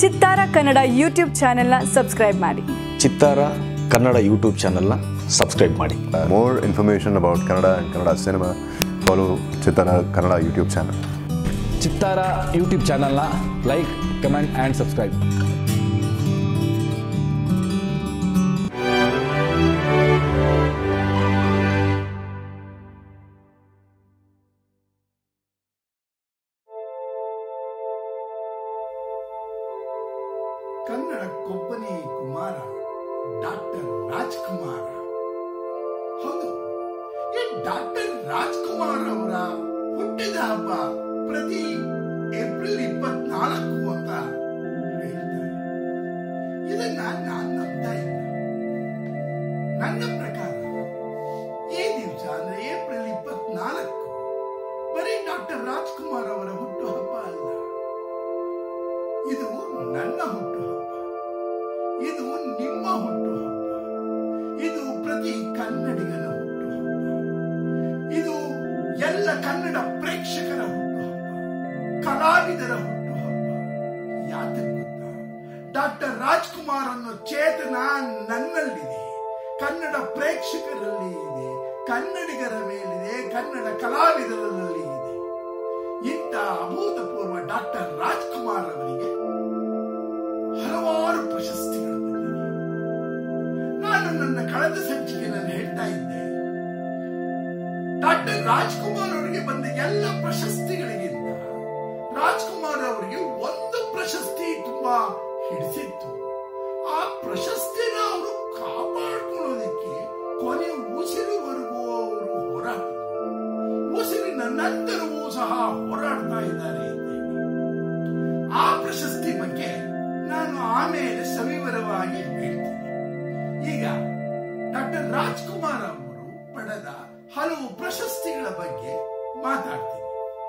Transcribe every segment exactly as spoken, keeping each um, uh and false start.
ಚಿತ್ತಾರ ಕನ್ನಡ ಯೂಟ್ಯೂಬ್ ಚಾನೆಲ್ನ ಸಬ್ಸ್ಕ್ರೈಬ್ ಮಾಡಿ. ಚಿತ್ತಾರ ಕನ್ನಡ ಯೂಟ್ಯೂಬ್ ಚಾನೆಲ್ನ ಸಬ್ಸ್ಕ್ರೈಬ್ ಮಾಡಿ. More information about Kannada and Kannada cinema, follow Chittara Kannada YouTube channel. Chittara YouTube ಚಾನಲ್ನ like, comment and subscribe. Kannada ಕೊಬ್ಬನಿ ಕುಮಾರ ಡಾಕ್ಟರ್ ರಾಜ್ಕುಮಾರ. ಹೌದು, ಈ ಡಾಕ್ಟರ್ ರಾಜ್ಕುಮಾರ್ ಅವರ ಹುಟ್ಟಿದ ಹಬ್ಬ ಪ್ರತಿ ಏಪ್ರಿಲ್ ಇಪ್ಪತ್ನಾಲ್ಕು ಅಂತ ಹೇಳ್ತಾರೆ. ಇದನ್ನ ನಾನು ನಂಬ್ತಾ ಇಲ್ಲ. ನನ್ನ ಪ್ರಕಾರ ಈ ದಿವಸ ಅಂದ್ರೆ ಏಪ್ರಿಲ್ ಇಪ್ಪತ್ನಾಲ್ಕು ಬರೀ ಡಾಕ್ಟರ್ ರಾಜ್ಕುಮಾರ್ ಅವರ ಹುಟ್ಟು ಹಬ್ಬ ಅಲ್ಲ, ಇದು ನನ್ನ ಹುಟ್ಟು ಹಬ್ಬ, ಇದು ನಿಮ್ಮ ಹುಟ್ಟು ಹಬ್ಬ, ಇದು ಪ್ರತಿ ಕನ್ನಡಿಗನ ಹುಟ್ಟು ಹಬ್ಬ, ಇದು ಎಲ್ಲ ಕನ್ನಡ ಪ್ರೇಕ್ಷಕರ ಹುಟ್ಟು ಹಬ್ಬ, ಕಲಾವಿದರ ಹುಟ್ಟು ಹಬ್ಬ. ಯಾತಕ್ಕೆ ಗೊತ್ತಾ? ಡಾಕ್ಟರ್ ರಾಜ್ಕುಮಾರ್ ಅನ್ನೋ ಚೇತನ ನನ್ನಲ್ಲಿದೆ, ಕನ್ನಡ ಪ್ರೇಕ್ಷಕರಲ್ಲಿ ಇದೆ, ಕನ್ನಡಿಗರ ಮೇಲಿದೆ, ಕನ್ನಡ ಕಲಾವಿದರಲ್ಲಿ ಇದೆ. ಇಂಥ ಅಭೂತಪೂರ್ವ ಡಾಕ್ಟರ್ ರಾಜ್ಕುಮಾರ್ ಅವರಿಗೆ ಹಲವಾರು ಪ್ರಶಸ್ತಿಗಳು ಬಂದಿವೆ. ನಾನು ನನ್ನ ಕಳೆದ ಸಂಚಿಕೆಯಲ್ಲಿ ಹೇಳ್ತಾ ಇದ್ದೆ, ಡಾಕ್ಟರ್ ರಾಜ್ಕುಮಾರ್ ಅವರಿಗೆ ಬಂದ ಎಲ್ಲ ಪ್ರಶಸ್ತಿಗಳಿಗಿಂತ ರಾಜ್ಕುಮಾರ್ ಅವರಿಗೆ ಒಂದು ಪ್ರಶಸ್ತಿ ತುಂಬಾ ಹಿಡಿಸಿತ್ತು. ಆ ಪ್ರಶಸ್ತಿನ ಅವರು ಕಾಪಾಡ್ಕೊಳ್ಳೋದಕ್ಕೆ ಕೊನೆ ಉಸಿರುವರೆಗೂ ಅವರು ಹೋರಾಡಿದ್ರು. ಉಸಿರಿನ ನಂತರವೂ ಸಹ ಹೋರಾಡ್ತಾ ಇದ್ದಾರೆ. ಆ ಪ್ರಶಸ್ತಿ ಬಗ್ಗೆ ನಾನು ಆಮೇಲೆ ಸವಿವರವಾಗಿ ಹೇಳ್ತೀನಿ. ಈಗ ಡಾಕ್ಟರ್ ರಾಜ್ಕುಮಾರ್ ಅವರು ಪಡೆದ ಹಲವು ಪ್ರಶಸ್ತಿಗಳ ಬಗ್ಗೆ ಮಾತಾಡ್ತೀನಿ.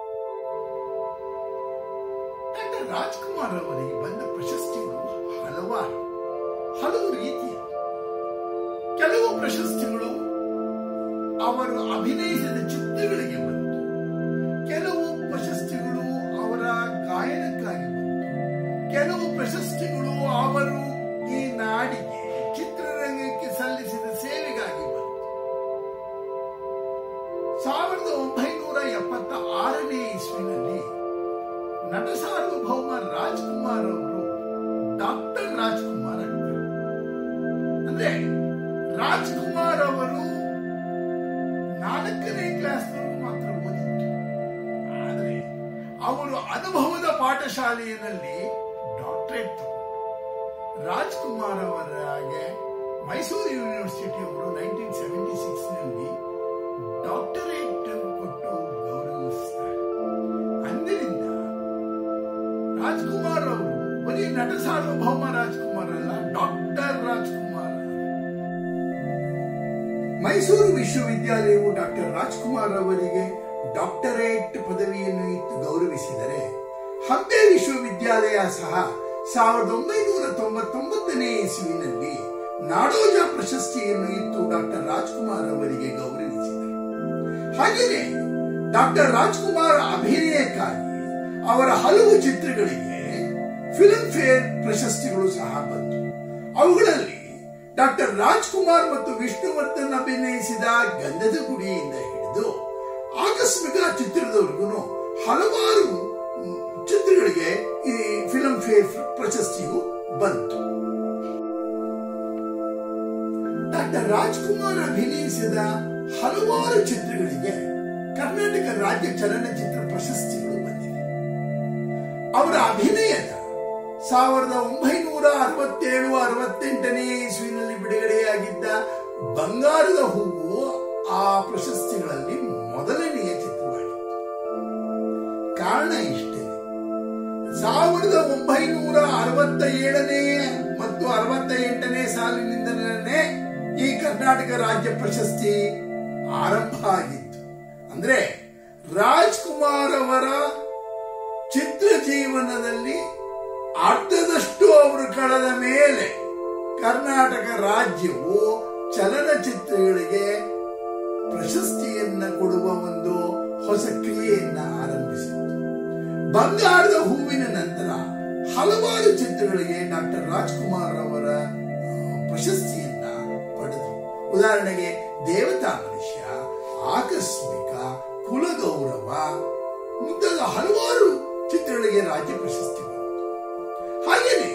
ಡಾಕ್ಟರ್ ರಾಜ್ಕುಮಾರ್ ಅವರಿಗೆ ಬಂದ ಪ್ರಶಸ್ತಿಗಳು ಹಲವಾರು, ಹಲವು ರೀತಿಯ. ಕೆಲವು ಪ್ರಶಸ್ತಿಗಳು ಅವರು ಅಭಿನಯಿಸಿದ ಚಿತ್ರಗಳಿಗೆ ಬಂತು, ಕೆಲವು ಪ್ರಶಸ್ತಿಗಳು ಅವರ ಗಾಯನಕ್ಕಾಗಿ ಬಂತು, ಕೆಲವು ಪ್ರಶಸ್ತಿಗಳು ಅವರು ಈ ನಾಡಿಗೆ ಚಿತ್ರರಂಗಕ್ಕೆ ಸಲ್ಲಿಸಿದ ಸೇವೆಗಾಗಿ ಬಂತು. ಸಾವಿರದ ಒಂಬೈನೂರ ಎಪ್ಪತ್ತ ಆರನೇ ಇಸ್ವಿನಲ್ಲಿ ನಟ ಸಾರ್ವಭೌಮ ರಾಜ್ಕುಮಾರ್ ಅವರು ಡಾಕ್ಟರ್ ರಾಜ್ಕುಮಾರ್ ಆಗ್ತಾರೆ. ಅಂದ್ರೆ ರಾಜ್ಕುಮಾರ್ ಅವರು ನಾಲ್ಕನೇ ಕ್ಲಾಸ್ವರೆಗೂ ಮಾತ್ರ ಓದಿತ್ತು, ಆದರೆ ಅವರು ಅನುಭವದ ಪಾಠಶಾಲೆಯಲ್ಲಿ ಡಾಕ್ಟರೇಟ್ ತಗೊಂಡು ರಾಜ್ಕುಮಾರ್ ಅವರಾಗೆ ಮೈಸೂರು ಯೂನಿವರ್ಸಿಟಿ ಅವರು ನೈನ್ಟೀನ್ ಸೆವೆಂಟಿ ಸಿಕ್ಸ್ ನಲ್ಲಿ ಡಾಕ್ಟರೇಟ್ ಕೊಟ್ಟು ಗೌರವಿಸ್ತಾರೆ. ಅಂದಿನಿಂದ ರಾಜ್ಕುಮಾರ್ ಅವರು ಬರೀ ನಟ ಸಾರ್ವಭೌಮ ರಾಜ್ಕುಮಾರ್ ಅಲ್ಲ, ಡಾಕ್ಟರ್ ರಾಜ್ಕುಮಾರ್. ಮೈಸೂರು ವಿಶ್ವವಿದ್ಯಾಲಯವು ಡಾಕ್ಟರ್ ರಾಜ್ಕುಮಾರ್ ಅವರಿಗೆ ಡಾಕ್ಟರೇಟ್ ಪದವಿಯನ್ನು ಇತ್ತು ಗೌರವಿಸಿದರೆ, ಹಂಪೆ ವಿಶ್ವವಿದ್ಯಾಲಯ ಸಹ ಸಾವಿರದ ಒಂಬೈನೂರ ತೊಂಬತ್ತೊಂಬತ್ತನೇ ಇಸ್ವಿನಲ್ಲಿ ನಾಡೋಜ ಪ್ರಶಸ್ತಿಯನ್ನು ಇತ್ತು ಡಾಕ್ಟರ್ ರಾಜ್ಕುಮಾರ್ ಅವರಿಗೆ ಗೌರವಿಸಿದರು. ಹಾಗೆಯೇ ಡಾಕ್ಟರ್ ರಾಜ್ಕುಮಾರ್ ಅಭಿನಯಕ್ಕಾಗಿ ಅವರ ಹಲವು ಚಿತ್ರಗಳಿಗೆ ಫಿಲ್ಮ್ ಫೇರ್ ಪ್ರಶಸ್ತಿಗಳು ಸಹ ಬಂತು. ಅವುಗಳಲ್ಲಿ ಡಾಕ್ಟರ್ ರಾಜ್ಕುಮಾರ್ ಮತ್ತು ವಿಷ್ಣುವರ್ಧನ್ ಅಭಿನಯಿಸಿದ ಗಂಧದ ಗುಡಿಯಿಂದ ಹಿಡಿದು ಆಕಸ್ಮಿಕ ಚಿತ್ರದವರೆಗೂ ಹಲವಾರು ಚಿತ್ರಗಳಿಗೆ ಈ ಫಿಲ್ಮ್ ಫೇರ್ ಪ್ರಶಸ್ತಿಯು ಬಂತು. ಡಾಕ್ಟರ್ ರಾಜ್ಕುಮಾರ್ ಅಭಿನಯಿಸಿದ ಹಲವಾರು ಚಿತ್ರಗಳಿಗೆ ಕರ್ನಾಟಕ ರಾಜ್ಯ ಚಲನಚಿತ್ರ ಪ್ರಶಸ್ತಿಗಳು ಬಂದಿವೆ. ಅವರ ಅಭಿನಯದ ಸಾವಿರದ ಒಂಬೈನೂರ ಅರವತ್ತೇಳು ಅರವತ್ತೆಂಟನೇ ಇಸ್ವಿನಲ್ಲಿ ಬಿಡುಗಡೆಯಾಗಿದ್ದ ಬಂಗಾರದ ಹೂವು ಆ ಪ್ರಶಸ್ತಿಗಳಲ್ಲಿ ಮೊದಲನೆಯ ಚಿತ್ರವಾಗಿತ್ತು. ಕಾರಣ ಇಷ್ಟೇ, ಸಾವಿರದ ಒಂಬೈನೂರ ಅರವತ್ತ ಏಳನೇ ಮತ್ತು ಅರವತ್ತ ಎಂಟನೇ ಸಾಲಿನಿಂದಲೇ ಈ ಕರ್ನಾಟಕ ರಾಜ್ಯ ಪ್ರಶಸ್ತಿ ಆರಂಭ ಆಗಿತ್ತು. ಅಂದ್ರೆ ರಾಜ್ಕುಮಾರ್ ಅವರ ಚಿತ್ರ ಜೀವನದಲ್ಲಿ ಅರ್ಧದಷ್ಟು ಅವರು ಕಳೆದ ಮೇಲೆ ಕರ್ನಾಟಕ ರಾಜ್ಯವು ಚಲನಚಿತ್ರಗಳಿಗೆ ಪ್ರಶಸ್ತಿಯನ್ನ ಕೊಡುವ ಒಂದು ಹೊಸ ಕ್ರಿಯೆಯನ್ನ ಆರಂಭಿಸಿತು. ಬಂಗಾರದ ಹೂವಿನ ನಂತರ ಹಲವಾರು ಚಿತ್ರಗಳಿಗೆ ಡಾಕ್ಟರ್ ರಾಜ್ಕುಮಾರ್ ಅವರ ಪ್ರಶಸ್ತಿಯನ್ನ ಪಡೆದರು. ಉದಾಹರಣೆಗೆ ದೇವತಾ ಮನುಷ್ಯ, ಆಕಸ್ಮಿಕ, ಕುಲಗೌರವ ಮುಂತಾದ ಹಲವಾರು ಚಿತ್ರಗಳಿಗೆ ರಾಜ್ಯ ಪ್ರಶಸ್ತಿ ಬಂತು. ಹಾಗೆಯೇ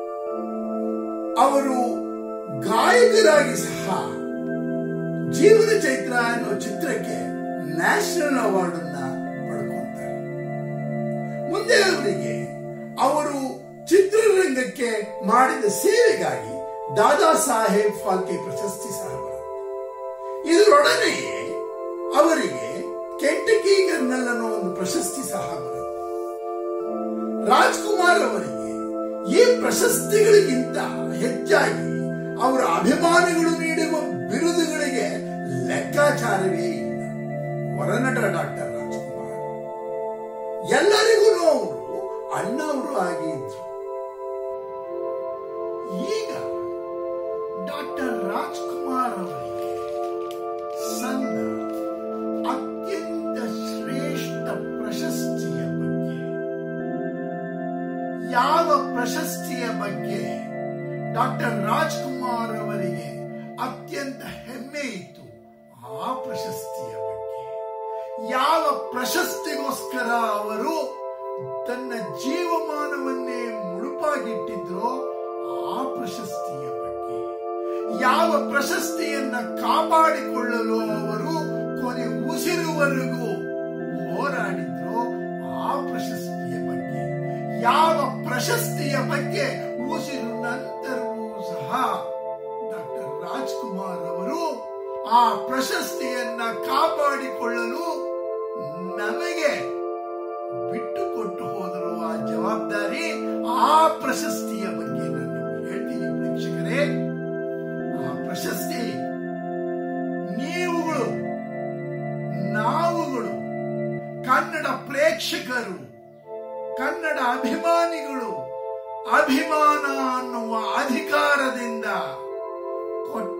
ಅವರು ಗಾಯಕರಾಗಿ ಸಹ ಜೀವನ ಚೈತ್ರ ಅನ್ನೋ ಚಿತ್ರಕ್ಕೆ ನ್ಯಾಷನಲ್ ಅವಾರ್ಡ್ ಅನ್ನ ಪಡ್ಕೊಂತಾರೆ. ಮುಂದೆ ಅವರಿಗೆ ಅವರು ಚಿತ್ರರಂಗಕ್ಕೆ ಮಾಡಿದ ಸೇವೆಗಾಗಿ ದಾದಾ ಸಾಹೇಬ್ ಫಾಲ್ಕೆ ಪ್ರಶಸ್ತಿ ಸಹ ಬರುತ್ತೆ. ಇದರೊಡನೆಯೇ ಅವರಿಗೆ ಕೆಂಟಕಿ ಗರ್ನಲ್ ಅನ್ನೋ ಒಂದು ಪ್ರಶಸ್ತಿ ಸಹ ಬರುತ್ತೆ. ರಾಜ್ಕುಮಾರ್ ಅವರಿಗೆ ಈ ಪ್ರಶಸ್ತಿಗಳಿಗಿಂತ ಹೆಚ್ಚಾಗಿ ಅವರ ಅಭಿಮಾನಿಗಳು ನೀಡುವ ಬಿರುದುಗಳಿಗೆ ಲೆಕ್ಕಾಚಾರವೇ ಇಲ್ಲ. ಹೊರನಟ ಡಾಕ್ಟರ್ ರಾಜ್ಕುಮಾರ್ ಎಲ್ಲರಿಗೂ ಅವರು ಅಣ್ಣವರು ಆಗಿದ್ರು. ಈಗ ಡಾಕ್ಟರ್ ರಾಜ್ಕುಮಾರ್ ಅವರಿಗೆ ಸಂದ ಅತ್ಯಂತ ಶ್ರೇಷ್ಠ ಪ್ರಶಸ್ತಿಯ ಬಗ್ಗೆ, ಯಾವ ಪ್ರಶಸ್ತಿಯ ಬಗ್ಗೆ ಡಾಕ್ಟರ್ ರಾಜ್ಕುಮಾರ್ ಅವರಿಗೆ ಅತ್ಯಂತ ಹೆಮ್ಮೆ ಇತ್ತು, ಆ ಪ್ರಶಸ್ತಿಯ ಬಗ್ಗೆ, ಯಾವ ಪ್ರಶಸ್ತಿಗೋಸ್ಕರ ಅವರು ತನ್ನ ಜೀವಮಾನವನ್ನೇ ಮುಡುಪಾಗಿಟ್ಟಿದ್ರೋ ಆ ಪ್ರಶಸ್ತಿಯ ಬಗ್ಗೆ, ಯಾವ ಪ್ರಶಸ್ತಿಯನ್ನ ಕಾಪಾಡಿಕೊಳ್ಳಲು ಅವರು ಕೊನೆ ಉಸಿರುವರೆಗೂ ಹೋರಾಡಿದ್ರೋ ಆ ಪ್ರಶಸ್ತಿಯ ಬಗ್ಗೆ, ಯಾವ ಪ್ರಶಸ್ತಿಯ ಬಗ್ಗೆ ಉಸಿರು ನಂತರವೂ ಸಹ ಡಾಕ್ಟರ್ ರಾಜ್ಕುಮಾರ್ ಅವರು ಆ ಪ್ರಶಸ್ತಿಯನ್ನ ಕಾಪಾಡಿಕೊಳ್ಳಲು ನಮಗೆ ಬಿಟ್ಟುಕೊಟ್ಟು ಹೋದರು. ಆ ಜವಾಬ್ದಾರಿ, ಆ ಪ್ರಶಸ್ತಿಯ ಬಗ್ಗೆ ನಾನು ಹೇಳ್ತೀನಿ ಪ್ರೇಕ್ಷಕರೇ. ಆ ಪ್ರಶಸ್ತಿ ನೀವುಗಳು, ನಾವುಗಳು, ಕನ್ನಡ ಪ್ರೇಕ್ಷಕರು, ಕನ್ನಡ ಅಭಿಮಾನಿಗಳು ಅಭಿಮಾನ ಅನ್ನುವ ಅಧಿಕಾರದಿಂದ ಕೊಟ್ಟ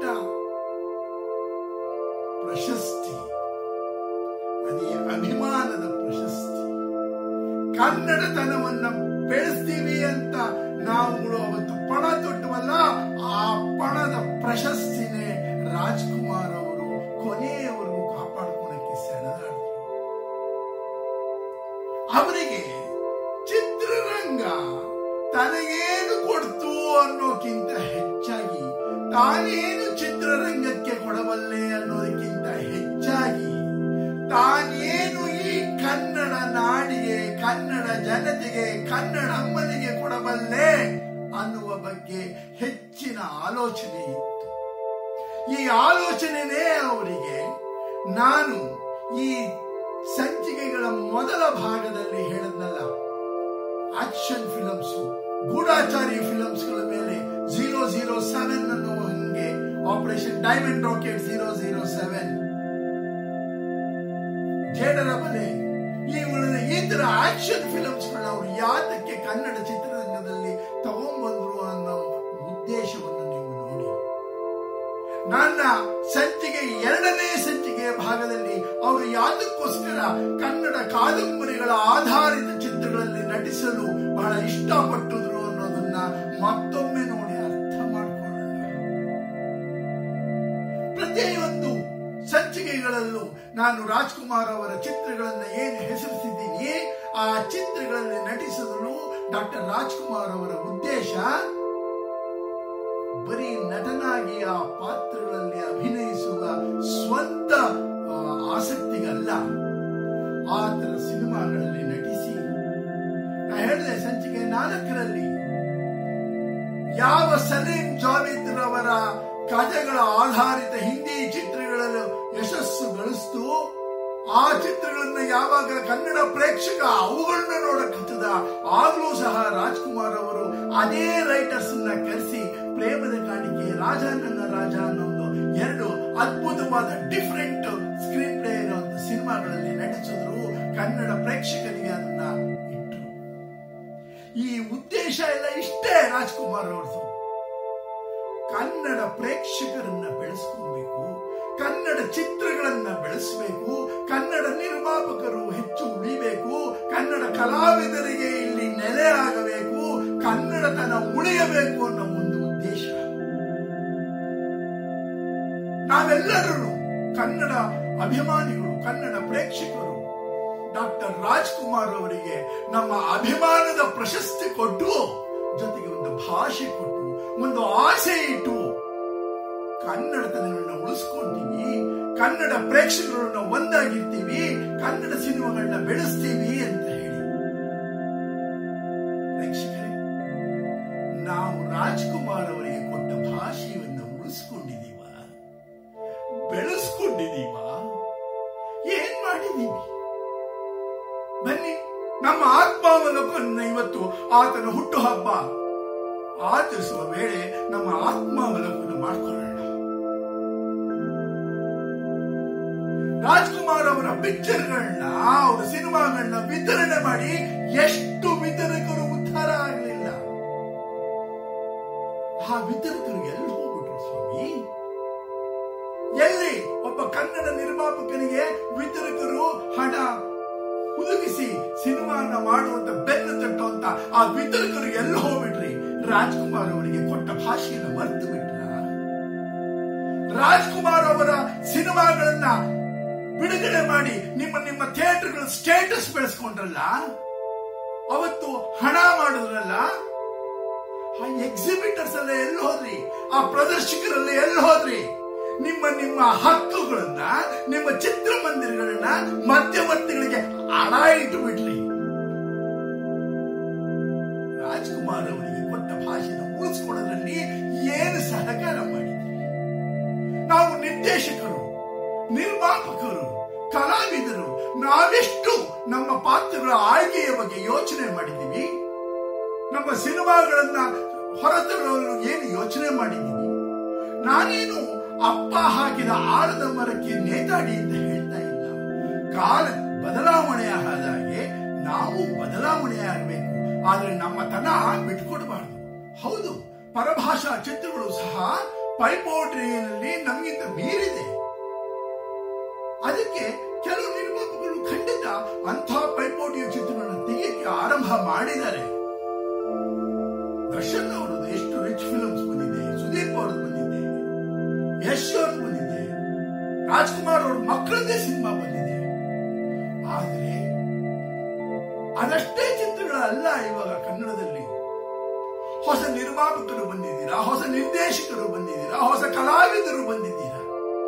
ಪ್ರಶಸ್ತಿ. ಅದೇ ಅಭಿಮಾನದ ಪ್ರಶಸ್ತಿ. ಕನ್ನಡತನವನ್ನ ಬೆಳೆಸ್ತೀವಿ ಅಂತ ನಾವುಗಳು ಅವತ್ತು ಪಣ ತೊಟ್ಟವಲ್ಲ, ಆ ಪಣದ ಪ್ರಶಸ್ತಿನೇ ರಾಜ್ಕುಮಾರ್ ಅವರು ಕೊನೆಯವರೆಗೂ ಕಾಪಾಡ್ಕೊಳಕ್ಕೆ ಸೆಣದಾಡಿದ್ರು. ಅವರಿಗೆ ಚಿತ್ರರಂಗ ತನಗೇನು ಕೊಡ್ತು ಅನ್ನೋಕ್ಕಿಂತ ಹೆಚ್ಚಾಗಿ ತಾನೇನು ಚಿತ್ರರಂಗಕ್ಕೆ ಕೊಡಬಲ್ಲೆ ಅನ್ನೋದಕ್ಕಿಂತ ಹೆಚ್ಚಾಗಿ ತಾನೇನು ಈ ಕನ್ನಡ ನಾಡಿಗೆ, ಕನ್ನಡ ಜನತೆಗೆ, ಕನ್ನಡ ಅಮ್ಮನಿಗೆ ಕೊಡಬಲ್ಲೆ ಅನ್ನುವ ಬಗ್ಗೆ ಹೆಚ್ಚಿನ ಆಲೋಚನೆ ಇತ್ತು. ಈ ಆಲೋಚನೆನೇ ಅವರಿಗೆ ನಾನು ಈ ಸಂಚಿಕೆಗಳ ಮೊದಲ ಭಾಗದಲ್ಲಿ ಹೇಳದ್ನಲ್ಲ, ಆಕ್ಷನ್ ಫಿಲಮ್ಸ್, ಗೂಢಾಚಾರಿ ಫಿಲಮ್ಸ್ ಗಳ ಮೇಲೆ ಜೀರೋ ಜೀರೋ ಸೆವೆನ್ ಅನ್ನುವ ಹಂಗೆ operation diamond racket zero zero seven, Jedara Bale, ಇವುಗಳನ್ನ ಈ ತರ ಆಕ್ಷನ್ ಫಿಲಮ್ಸ್ ಗಳನ್ನ ಅವರು ಯಾತಕ್ಕೆ ಕನ್ನಡ ಚಿತ್ರರಂಗದಲ್ಲಿ ತಗೊಂಡ್ಬಂದ್ರು ಅನ್ನೋ ಉದ್ದೇಶವನ್ನು ನೀವು ನೋಡಿ. ನನ್ನ ಸಂಚಿಕೆ ಎರಡನೇ ಸಂಚಿಕೆಯ ಭಾಗದಲ್ಲಿ ಅವರು ಯಾತಕ್ಕೋಸ್ಕರ ಕನ್ನಡ ಕಾದಂಬರಿಗಳ ಆಧಾರಿತ ಚಿತ್ರಗಳಲ್ಲಿ ನಟಿಸಲು ಬಹಳ ಇಷ್ಟಪಟ್ಟಿದ್ರು ಅನ್ನೋದನ್ನ ಮತ್ತೊಮ್ಮೆ ನೋಡಿ ಅರ್ಥ ಮಾಡಿಕೊಳ್ಳೋಣ. ಪ್ರತಿಯೊಂದು ಸಂಚಿಕೆಗಳಲ್ಲೂ ನಾನು ರಾಜ್ಕುಮಾರ್ ಅವರ ಚಿತ್ರಗಳನ್ನು ಏನು ಹೆಸರಿಸಿದ್ದೀನಿ, ಆ ಚಿತ್ರಗಳಲ್ಲಿ ನಟಿಸಲು ಡಾಕ್ಟರ್ ರಾಜ್ಕುಮಾರ್ ಅವರ ಉದ್ದೇಶ ಬರೀ ನಟನಾಗಿ ಆ ಪಾತ್ರಗಳಲ್ಲಿ ಅಭಿನಯಿಸುವ ಸ್ವಂತ ಆಸಕ್ತಿಗಲ್ಲ, ಆತರ ಸಿನಿಮಾಗಳಲ್ಲಿ ನಟಿಸಿ, ನಾ ಹೇಳಿದೆ ಸಂಚಿಕೆ ನಾಲ್ಕರಲ್ಲಿ ಯಾವ ಸಲೀಂ ಜಾವೇದ್ ರವರ ಕಥೆಗಳ ಆಧಾರಿತ ಹಿಂದಿ ಚಿತ್ರಗಳಲ್ಲೂ ಯಶಸ್ಸು ಗಳಿಸ್ತು, ಆ ಚಿತ್ರಗಳನ್ನ ಯಾವಾಗ ಕನ್ನಡ ಪ್ರೇಕ್ಷಕ ಅವುಗಳನ್ನ ನೋಡಕ್ ಹತ್ತದ, ಆಗ್ಲೂ ಸಹ ರಾಜ್ಕುಮಾರ್ ಅವರು ಅದೇ ರೈಟರ್ಸ್ ನ ಕರೆಸಿ ಪ್ರೇಮದ ಕಾಣಿಕೆ, ರಾಜ ನನ್ನ ರಾಜ ಅನ್ನೊಂದು ಎರಡು ಅದ್ಭುತವಾದ ಡಿಫರೆಂಟ್ ಸ್ಕ್ರೀನ್ ಪ್ಲೇ ಇರುವಂತ ಸಿನಿಮಾಗಳಲ್ಲಿ ನಟಿಸಿದ್ರು. ಕನ್ನಡ ಪ್ರೇಕ್ಷಕರಿಗೆ ಅದನ್ನ ಇಟ್ಟರು. ಈ ಉದ್ದೇಶ ಎಲ್ಲ ಇಷ್ಟೇ ರಾಜ್ಕುಮಾರ್ ಅವ್ರದ್ದು. ಕನ್ನಡ ಪ್ರೇಕ್ಷಕರನ್ನ ಬೆಳೆಸ್ಕೊಬೇಕು, ಕನ್ನಡ ಚಿತ್ರಗಳನ್ನ ಬೆಳೆಸಬೇಕು, ಕನ್ನಡ ನಿರ್ಮಾಪಕರು ಹೆಚ್ಚು ಉಳಿಬೇಕು, ಕನ್ನಡ ಕಲಾವಿದರಿಗೆ ಇಲ್ಲಿ ನೆಲೆ ಆಗಬೇಕು, ಕನ್ನಡತನ ಉಳಿಯಬೇಕು ಅನ್ನೋ ಒಂದು ಉದ್ದೇಶ. ನಾವೆಲ್ಲರೂ ಕನ್ನಡ ಅಭಿಮಾನಿಗಳು, ಕನ್ನಡ ಪ್ರೇಕ್ಷಕರು ಡಾಕ್ಟರ್ ರಾಜ್ಕುಮಾರ್ ಅವರಿಗೆ ನಮ್ಮ ಅಭಿಮಾನದ ಪ್ರಶಸ್ತಿ ಕೊಟ್ಟು, ಜೊತೆಗೆ ಒಂದು ಭಾಷೆ ಕೊಟ್ಟು, ಒಂದು ಆಸೆ ಇಟ್ಟು ಕನ್ನಡತನಗಳನ್ನ ಉಳಿಸ್ಕೊಂತೀವಿ, ಕನ್ನಡ ಪ್ರೇಕ್ಷಕರನ್ನ ಒಂದಾಗಿರ್ತೀವಿ, ಕನ್ನಡ ಸಿನಿಮಾಗಳನ್ನ ಬೆಳೆಸ್ತೀವಿ ಅಂತ ಹೇಳಿ. ಪ್ರೇಕ್ಷಕರೇ, ನಾವು ರಾಜ್ಕುಮಾರ್ ಅವರಿಗೆ ಕೊಟ್ಟ ಭಾಷೆಯನ್ನು ಉಳಿಸ್ಕೊಂಡಿದೀವ, ಬೆಳೆಸ್ಕೊಂಡಿದೀವ, ಏನ್ ಮಾಡಿದೀವಿ? ಬನ್ನಿ, ನಮ್ಮ ಆತ್ಮಾವಲೋಕನ ಇವತ್ತು ಆತನ ಹುಟ್ಟುಹಬ್ಬ ಆಚರಿಸುವ ವೇಳೆ ನಮ್ಮ ಆತ್ಮಾವಲೋಕನ ಮಾಡಿಕೊಳ್ಳೋಣ. ರಾಜ್ಕುಮಾರ್ ಅವರ ಪಿಕ್ಚರ್ಗಳನ್ನ, ಅವರ ಸಿನಿಮಾಗಳನ್ನ ವಿತರಣೆ ಮಾಡಿ ಎಷ್ಟು ವಿತರಕರು ಉದ್ಧಾರ ಆಗಲಿಲ್ಲ. ಆ ವಿತರಕರು ಎಲ್ಲಿ ಹೋಗ್ಬಿಟ್ರು ಸ್ವಾಮಿ? ಎಲ್ಲಿ ಒಬ್ಬ ಕನ್ನಡ ನಿರ್ಮಾಪಕನಿಗೆ ವಿತರಕರು ಹಣ ಹುದುಗಿಸಿ ಸಿನಿಮಾನ ಮಾಡುವಂತ ಬೆನ್ನು ತಟ್ಟುವಂತ ಆ ವಿತರಕರು ಎಲ್ಲಿ ಹೋಗ್ಬಿಟ್ರಿ? ರಾಜ್ಕುಮಾರ್ ಅವರಿಗೆ ಕೊಟ್ಟ ಭಾಷೆಯನ್ನು ಮರೆತು ಬಿಟ್ರ? ರಾಜ್ಕುಮಾರ್ ಅವರ ಸಿನಿಮಾಗಳನ್ನ ಬಿಡುಗಡೆ ಮಾಡಿ ನಿಮ್ಮ ನಿಮ್ಮ ಥಿಯೇಟರ್ಗಳ ಸ್ಟೇಟಸ್ ಬೆಳೆಸ್ಕೊಂಡ್ರಲ್ಲ, ಅವತ್ತು ಹಣ ಮಾಡಿದ್ರಲ್ಲ, ಆ ಎಕ್ಸಿಬಿಟರ್ಸ್ ಎಲ್ಲ ಎಲ್ಲಿ ಹೋದ್ರಿ? ಆ ಪ್ರದರ್ಶಕರೆಲ್ಲ ಎಲ್ಲಿ ಹೋದ್ರಿ? ನಿಮ್ಮ ನಿಮ್ಮ ಹಕ್ಕುಗಳನ್ನ, ನಿಮ್ಮ ಚಿತ್ರಮಂದಿರಗಳನ್ನ ಮಧ್ಯವರ್ತಿಗಳಿಗೆ ಹಣ ಇಟ್ಟು ಬಿಡ್ಲಿ. ರಾಜ್ಕುಮಾರ್ ಅವರಿಗೆ ಕೊಟ್ಟ ಭಾಷೆನ ಉಳಿಸ್ಕೊಳ್ಳೋದ್ರಲ್ಲಿ ಏನು ಸಹಕಾರ ಮಾಡಿದ್ರಿ? ನಾವು ನಿರ್ದೇಶಕರು, ನಿರ್ಮಾಪಕರು, ಕಲಾವಿದರು ನಾವೆಷ್ಟು ನಮ್ಮ ಪಾತ್ರಗಳ ಆಯ್ಕೆಯ ಬಗ್ಗೆ ಯೋಚನೆ ಮಾಡಿದ್ದೀವಿ? ನಮ್ಮ ಸಿನಿಮಾಗಳನ್ನ ಹೊರತರಲು ಏನು ಯೋಚನೆ ಮಾಡಿದ್ದೀವಿ? ನಾನೇನು ಅಪ್ಪ ಹಾಕಿದ ಆಲದ ಮರಕ್ಕೆ ನೇತಾಡಿ ಅಂತ ಹೇಳ್ತಾ ಇಲ್ಲ. ಕಾಲ ಬದಲಾವಣೆ ಆದಾಗೆ ನಾವು ಬದಲಾವಣೆ ಆಗಬೇಕು, ಆದ್ರೆ ನಮ್ಮ ತನ ಬಿಟ್ಕೊಡ್ಬಾರ್ದು. ಹೌದು, ಪರಭಾಷಾ ಚಿತ್ರಗಳು ಸಹ ಪೈಪೋಟಿಯಲ್ಲಿ ನಮಗಿಂತ ಮೀರಿದೆ. ಅದಕ್ಕೆ ಕೆಲವು ನಿರ್ಮಾಪಕರು ಖಂಡಿತ ಅಂಥ ಪೈಪೋಟಿಯ ಚಿತ್ರಗಳನ್ನು ತೆಗೆಯಕ್ಕೆ ಆರಂಭ ಮಾಡಿದ್ದಾರೆ. ದರ್ಶನ್ ಅವರದ್ದು ಎಷ್ಟು ರಿಚ್ ಫಿಲ್ಮ್ಸ್ ಬಂದಿದೆ, ಸುದೀಪ್ ಅವ್ರದ್ದು ಬಂದಿದೆ, ಯಶ್ ಅವ್ರದ್ದು ಬಂದಿದೆ, ರಾಜ್ಕುಮಾರ್ ಅವ್ರ ಮಕ್ಕಳದ್ದೇ ಸಿನಿಮಾ ಬಂದಿದೆ. ಆದರೆ ಅದಷ್ಟೇ ಚಿತ್ರಗಳಲ್ಲ ಇವಾಗ ಕನ್ನಡದಲ್ಲಿ. ಹೊಸ ನಿರ್ಮಾಪಕರು ಬಂದಿದ್ದೀರಾ, ಹೊಸ ನಿರ್ದೇಶಕರು ಬಂದಿದ್ದೀರಾ, ಹೊಸ ಕಲಾವಿದರು ಬಂದಿದ್ದೀರಾ.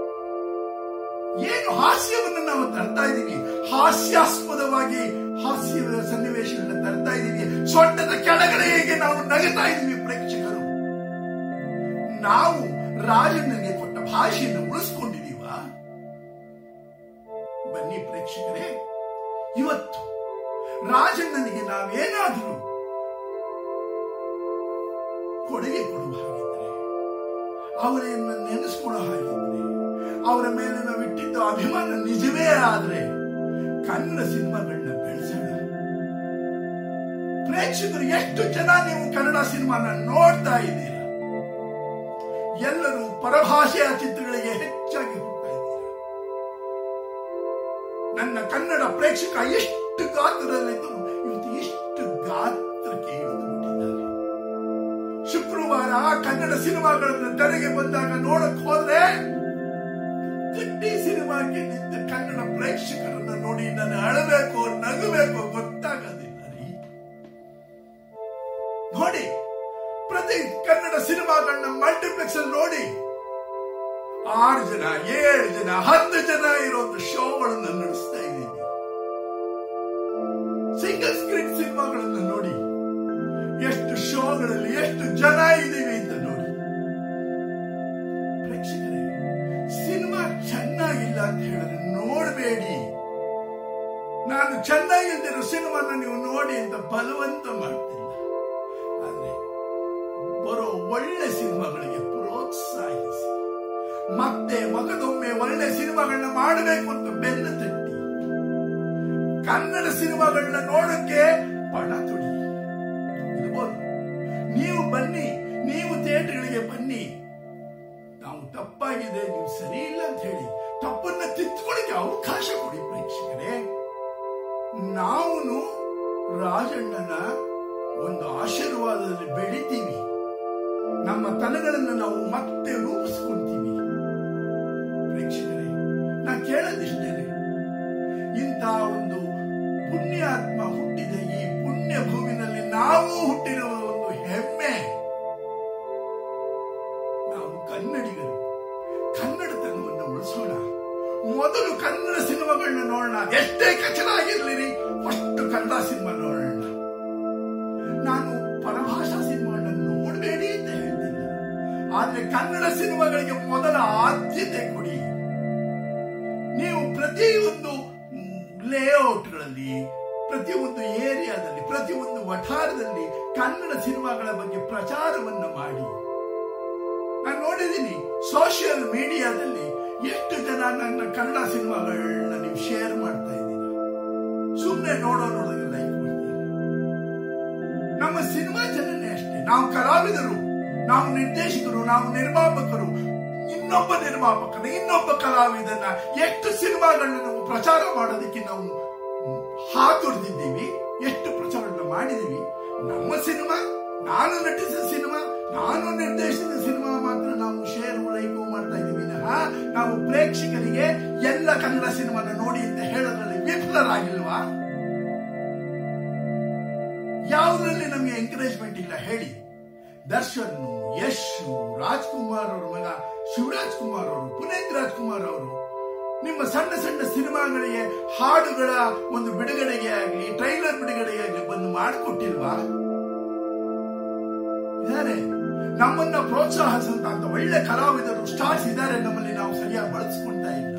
ಏನು ಹಾಸ್ಯವನ್ನು ನಾವು ತರ್ತಾ ಇದ್ದೀವಿ, ಹಾಸ್ಯಾಸ್ಪದವಾಗಿ ಹಾಸ್ಯದ ಸನ್ನಿವೇಶಗಳನ್ನ ತರ್ತಾ ಇದ್ದೀವಿ. ಸೊಂಟದ ಕೆಳಗಡೆ ಹೇಗೆ ನಾವು ನಗುತ್ತಾ ಇದ್ದೀವಿ ಪ್ರೇಕ್ಷಕರು. ನಾವು ರಾಜಣ್ಣನಿಗೆ ಕೊಟ್ಟ ಭಾಷೆಯನ್ನು ಉಳಿಸ್ಕೊಂಡಿದೀವ? ಬನ್ನಿ ಪ್ರೇಕ್ಷಕರೇ, ಇವತ್ತು ರಾಜಣ್ಣನಿಗೆ ನಾವೇನಾದರೂ ಕೊಡುಗೆ ಕೊಡುವ ಹಾಗಿದ್ರೆ, ಅವರನ್ನು ನೆನೆಸ್ಕೊಳ್ಳೋ ಹಾಗಿದ್ರೆ, ಅವರ ಮೇಲೆ ನಾವು ಇಟ್ಟಿದ್ದ ಅಭಿಮಾನ ನಿಜವೇ ಆದ್ರೆ ಕನ್ನಡ ಸಿನಿಮಾಗಳನ್ನ ಬೆಳೆಸೋಣ. ಪ್ರೇಕ್ಷಕರು ಎಷ್ಟು ಜನ ನೀವು ಕನ್ನಡ ಸಿನಿಮಾನ ನೋಡ್ತಾ ಇದ್ದೀರಾ? ಎಲ್ಲರೂ ಪರಭಾಷೆಯ ಚಿತ್ರಗಳಿಗೆ ಹೆಚ್ಚಾಗಿ ಹೋಗ್ತಾ ಇದ್ದೀರಾ. ನನ್ನ ಕನ್ನಡ ಪ್ರೇಕ್ಷಕ ಎಷ್ಟು ಗಾತ್ರದಲ್ಲಿದ್ದು ಇವತ್ತು ಎಷ್ಟು ಗಾತ್ರಕ್ಕೆ ಇಳಿದುಬಿಟ್ಟಿದ್ದಾರೆ. ಶುಕ್ರವಾರ ಕನ್ನಡ ಸಿನಿಮಾಗಳನ್ನು ತೆರೆಗೆ ಬಂದಾಗ ನೋಡಕ್ ಹೋದ್ರೆ ಗಟ್ಟಿ ಸಿನಿಮಾಕ್ಕೆ ನಿಂತ ಕನ್ನಡ ಪ್ರೇಕ್ಷಕರನ್ನ ನೋಡಿ ನಾನು ಅಳಬೇಕು ನಗಬೇಕು ಗೊತ್ತಾಗೋದಿಲ್ಲ ರೀ. ನೋಡಿ, ಪ್ರತಿ ಕನ್ನಡ ಸಿನಿಮಾಗಳನ್ನ ಮಲ್ಟಿಪ್ಲೆಕ್ಸ್ ಅಲ್ಲಿ ನೋಡಿ, ಆರು ಜನ, ಏಳು ಜನ, ಹತ್ತು ಜನ ಇರುವಂತ ಶೋಗಳನ್ನು ನಡೆಸ್ತಾ ಇದ್ದೀವಿ. ಸಿಂಗಲ್ ಸ್ಕ್ರೀನ್ ಸಿನಿಮಾಗಳನ್ನು ನೋಡಿ, ಎಷ್ಟು ಶೋಗಳಲ್ಲಿ ಎಷ್ಟು ಜನ ಇದ್ದೀವಿ ಅಂತ ನೋಡಿ. ಪ್ರೇಕ್ಷಕರೇ, ಸಿನಿಮಾ ಚೆನ್ನಾಗಿಲ್ಲ ಅಂತ ಹೇಳಿದ್ರೆ ನೋಡಬೇಡಿ. ನಾನು ಚೆನ್ನಾಗಿಲ್ದಿರೋ ಸಿನಿಮಾನ ನೀವು ನೋಡಿ ಅಂತ ಬಲವಂತ ಮಾಡ್ತಿಲ್ಲ. ಆದ್ರೆ ಬರೋ ಒಳ್ಳೆ ಸಿನಿಮಾಗಳಿಗೆ ಪ್ರೋತ್ಸಾಹಿಸಿ, ಮತ್ತೆ ಮಗದೊಮ್ಮೆ ಒಳ್ಳೆ ಸಿನಿಮಾಗಳನ್ನ ಮಾಡಬೇಕು ಅಂತ ಬೆನ್ನು ತಟ್ಟಿ, ಕನ್ನಡ ಸಿನಿಮಾಗಳನ್ನ ನೋಡಕ್ಕೆ ಪಣ ತೊಡಿ. ಇರ್ಬೋದು, ನೀವು ಬನ್ನಿ, ನೀವು ಥಿಯೇಟರ್ಗಳಿಗೆ ಬನ್ನಿ. ನಾವು ತಪ್ಪಾಗಿದೆ, ನೀವು ಸರಿ ಇಲ್ಲ ಅಂತ ಹೇಳಿ ತಪ್ಪನ್ನ ತಿದ್ದುಕೊಳ್ಳಿಕ್ಕೆ ಅವಕಾಶ ಕೊಡಿ ಪ್ರೇಕ್ಷಕರೇ. ನಾವು ರಾಜಣ್ಣನ ಒಂದು ಆಶೀರ್ವಾದದಲ್ಲಿ ಬೆಳಿತೀವಿ. ನಮ್ಮ ತನಗಳನ್ನು ನಾವು ಮತ್ತೆ ರೂಪಿಸ್ಕೊಂತೀವಿ. ಪ್ರೇಕ್ಷಕರೇ, ನಾ ಕೇಳೋದಿಷ್ಟೇನೆ, ಇಂಥ ಒಂದು ಪುಣ್ಯಾತ್ಮ ಹುಟ್ಟಿದ ಈ ಪುಣ್ಯ ಭೂಮಿನಲ್ಲಿ ನಾವು ಹುಟ್ಟಿರುವ ಒಂದು ಹೆಮ್ಮೆ. ನಾವು ಕನ್ನಡಿಗರು, ಕನ್ನಡತನವನ್ನು ಉಳಿಸೋಣ. ಮೊದಲು ಕನ್ನಡ ಸಿನಿಮಾಗಳನ್ನ ನೋಡೋಣ. ಎಷ್ಟೇ ಕಚಲಾಗಿರ್ಲಿರಿ, ಫಸ್ಟ್ ಕನ್ನಡ ಸಿನಿಮಾ ನೋಡೋಣ. ನಾನು ಪರಭಾಷಾ ಸಿನಿಮಾಗಳನ್ನು ನೋಡಬೇಡಿ ಅಂತ ಹೇಳ್ತಿಲ್ಲ, ಆದ್ರೆ ಕನ್ನಡ ಸಿನಿಮಾಗಳಿಗೆ ಮೊದಲ ಆದ್ಯತೆ ಕೊಡಿ. ನೀವು ಪ್ರತಿಯೊಂದು ಲೇಔಟ್ಗಳಲ್ಲಿ, ಪ್ರತಿಯೊಂದು ಏರಿಯಾದಲ್ಲಿ, ಪ್ರತಿಯೊಂದು ವಠಾರದಲ್ಲಿ ಕನ್ನಡ ಸಿನಿಮಾಗಳ ಬಗ್ಗೆ ಪ್ರಚಾರವನ್ನು ಮಾಡಿ. ನಾನು ನೋಡಿದ್ದೀನಿ ಸೋಷಿಯಲ್ ಮೀಡಿಯಾದಲ್ಲಿ ಎಷ್ಟು ಜನ ನನ್ನ ಕನ್ನಡ ಸಿನಿಮಾಗಳನ್ನ ನೀವು ಶೇರ್ ಮಾಡ್ತಾ ಇದ್ದೀರಾ. ಸುಮ್ಮನೆ ನೋಡೋ ನೋಡೋದು ಲೈಕ್ ಮಾಡ್ತೀರಾ. ನಮ್ಮ ಸಿನಿಮಾ ಜನನೇ ಅಷ್ಟೇ. ನಾವು ಕಲಾವಿದರು, ನಾವು ನಿರ್ದೇಶಕರು, ನಾವು ನಿರ್ಮಾಪಕರು, ಇನ್ನೊಬ್ಬ ನಿರ್ಮಾಪಕನ, ಇನ್ನೊಬ್ಬ ಕಲಾವಿದನ ಎಷ್ಟು ಸಿನಿಮಾಗಳನ್ನ ನಾವು ಪ್ರಚಾರ ಮಾಡೋದಕ್ಕೆ ನಾವು ಹಾತೊಡ್ದಿದ್ದೀವಿ, ಎಷ್ಟು ಪ್ರಚಾರವನ್ನು ಮಾಡಿದೀವಿ. ನಮ್ಮ ಸಿನಿಮಾ, ನಾನು ನಟಿಸಿದ ಸಿನಿಮಾ, ನಾನು ನಿರ್ದೇಶಿಸಿದ ಸಿನಿಮಾ ಮಾತ್ರ ನಾವು ಶೇರ್ ಲೈಕ್ ಮಾಡ್ತಾ ಇದ್ದೀವಿ. ನಾವು ಪ್ರೇಕ್ಷಕರಿಗೆ ಎಲ್ಲ ಕನ್ನಡ ಸಿನಿಮಾನ ನೋಡಿ ಅಂತ ಹೇಳೋದ್ರಲ್ಲಿ ವಿಫಲರಾಗಿಲ್ವಾ? ಯಾವುದ್ರಲ್ಲಿ ನಮಗೆ ಎಂಕರೇಜ್ಮೆಂಟ್ ಇಲ್ಲ ಹೇಳಿ? ದರ್ಶನ್, ಯಶ್, ರಾಜ್ಕುಮಾರ್ ಅವರ ಮಗ ಶಿವರಾಜ್ ಕುಮಾರ್ ಅವರು, ಪುನೀತ್ ರಾಜ್ಕುಮಾರ್ ಅವರು ನಿಮ್ಮ ಸಣ್ಣ ಸಣ್ಣ ಸಿನಿಮಾಗಳಿಗೆ ಹಾಡುಗಳ ಒಂದು ಬಿಡುಗಡೆಗೆ ಆಗಲಿ, ಟ್ರೈಲರ್ ಬಿಡುಗಡೆಗೆ ಆಗಲಿ ಬಂದು ಮಾಡಿಕೊಟ್ಟಿಲ್ವಾ? ಇದಾರೆ. ನಮ್ಮನ್ನ ಪ್ರೋತ್ಸಾಹಿಸಂತ ಒಳ್ಳೆ ಕಲಾವಿದರು, ಸ್ಟಾರ್ಸ್ ಇದ್ದಾರೆ ನಮ್ಮಲ್ಲಿ. ನಾವು ಸರಿಯಾಗಿ ಬಳಸ್ಕೊಳ್ತಾ ಇಲ್ಲ.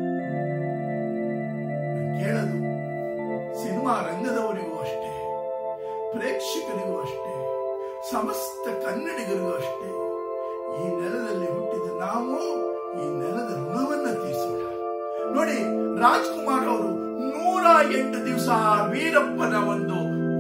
ಕೇಳೋದು ಸಿನಿಮಾ ರಂಗದವರಿಗೂ ಅಷ್ಟೇ, ಪ್ರೇಕ್ಷಕರಿಗೂ ಅಷ್ಟೇ, ಸಮಸ್ತ ಕನ್ನಡಿಗರಿಗೂ ಅಷ್ಟೇ. ಈ ನೆಲದಲ್ಲಿ ಹುಟ್ಟಿದ ನಾವು ಈ ನೆಲದ ಋಣವನ್ನ ತೀರಿಸೋಣ. ನೋಡಿ, ರಾಜ್ಕುಮಾರ್ ಅವರು ನೂರ ಎಂಟು ದಿವಸ ವೀರಪ್ಪನ ಒಂದು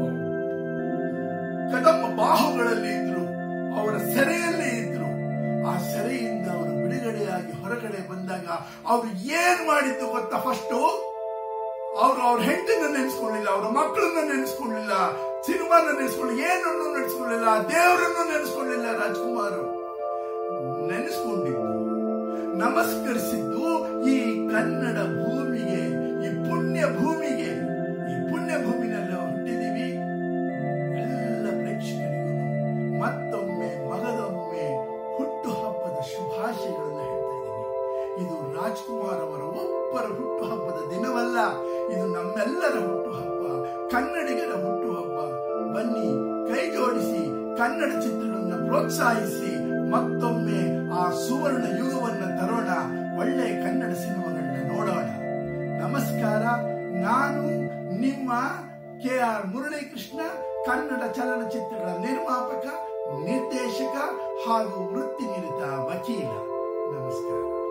ಕದಂ ಬಾಹುಗಳಲ್ಲಿ ಇದ್ರು, ಅವರ ಸೆರೆಯಲ್ಲಿ ಇದ್ರು. ಆ ಸೆರೆಯಿಂದ ಅವರು ಬಿಡುಗಡೆಯಾಗಿ ಹೊರಗಡೆ ಬಂದಾಗ ಅವರು ಏನ್ ಮಾಡಿದ್ದು ಗೊತ್ತಾ? ಫಸ್ಟ್ ಅವರು ಅವ್ರ ಹೆಂಡತಿನ ನೆನೆಸ್ಕೊಳ್ಳಿಲ್ಲ, ಅವ್ರ ಮಕ್ಕಳನ್ನ ನೆನೆಸ್ಕೊಳ್ಳಿಲ್ಲ, ಸಿನಿಮಾನ ನೆನೆಸ್ಕೊಳ್ಳಿ, ಏನನ್ನು ನೆನೆಸ್ಕೊಳ್ಳಿಲ್ಲ, ದೇವರನ್ನು ನೆನೆಸ್ಕೊಳ್ಳಿಲ್ಲ. ರಾಜ್ಕುಮಾರ್ ನೆನೆಸ್ಕೊಂಡಿದ್ದು, ನಮಸ್ಕರಿಸಿದ್ದು ಈ ಕನ್ನಡ ಭೂಮಿಗೆ, ಈ ಪುಣ್ಯ ಭೂಮಿಗೆ. ಈ ಪುಣ್ಯ ಭೂಮಿನಲ್ಲಿ ಹುಟ್ಟಿದೀವಿ. ಎಲ್ಲ ಪ್ರೇಕ್ಷಕರಿಗೂ ಮತ್ತೊಮ್ಮೆ ಮಗದೊಮ್ಮೆ ಹುಟ್ಟು ಹಬ್ಬದ ಶುಭಾಶಯಗಳನ್ನು ಹೇಳ್ತಾ ಇದ್ದೀನಿ. ಇದು ರಾಜ್ಕುಮಾರ್ ಅವರ ಒಬ್ಬರ ಹುಟ್ಟು ಹಬ್ಬದ ದಿನವಲ್ಲ, ಇದು ನಮ್ಮೆಲ್ಲರ ಹುಟ್ಟು ಹಬ್ಬ, ಕನ್ನಡಿಗರ ಹುಟ್ಟು ಹಬ್ಬ. ಬನ್ನಿ, ಕೈ ಜೋಡಿಸಿ ಕನ್ನಡ ಚಿತ್ರಗಳನ್ನ ಪ್ರೋತ್ಸಾಹಿಸಿ ಮತ್ತೊಮ್ಮೆ ಆ ಸುವರ್ಣ ಯುಗವನ್ನು ತರೋಣ. ಒಳ್ಳೆ ಕನ್ನಡ ಸಿನಿಮಾಗಳನ್ನ ನೋಡೋಣ. ನಮಸ್ಕಾರ. ನಾನು ನಿಮ್ಮ ಕೆ ಆರ್ ಮುರಳೀಕೃಷ್ಣ, ಕನ್ನಡ ಚಲನಚಿತ್ರಗಳ ನಿರ್ಮಾಪಕ, ನಿರ್ದೇಶಕ ಹಾಗೂ ವೃತ್ತಿನಿರತ ವಕೀಲ. ನಮಸ್ಕಾರ.